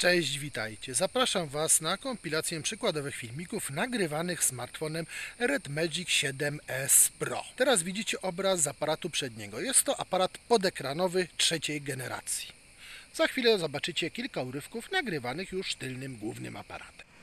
Cześć, witajcie. Zapraszam Was na kompilację przykładowych filmików nagrywanych smartfonem Red Magic 7S Pro. Teraz widzicie obraz z aparatu przedniego. Jest to aparat podekranowy trzeciej generacji. Za chwilę zobaczycie kilka urywków nagrywanych już tylnym głównym aparatem.